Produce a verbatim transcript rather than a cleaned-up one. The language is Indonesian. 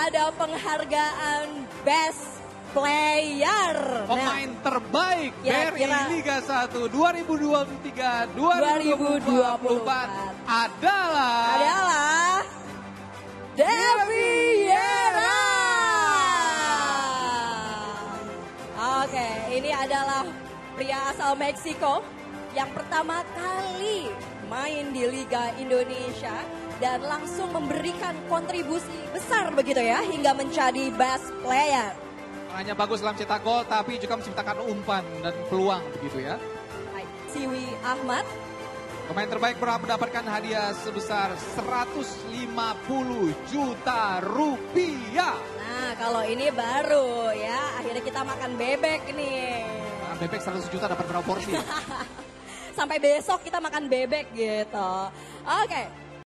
ada penghargaan Best Player. Pemain nah, terbaik ya, B R I Liga satu dua ribu dua puluh tiga dua ribu dua puluh empat adalah adalah Devi Yera. Oke, ini adalah pria asal Meksiko yang pertama kali main di Liga Indonesia dan langsung memberikan kontribusi besar begitu ya hingga menjadi Best Player. Hanya bagus dalam cetak gol, tapi juga menciptakan umpan dan peluang begitu ya. Baik, Siwi Ahmad. Pemain terbaik berhak mendapatkan hadiah sebesar seratus lima puluh juta rupiah. Nah, kalau ini baru ya, akhirnya kita makan bebek nih. Makan bebek seratus juta dapat berapa porsi? Sampai besok kita makan bebek gitu. Oke.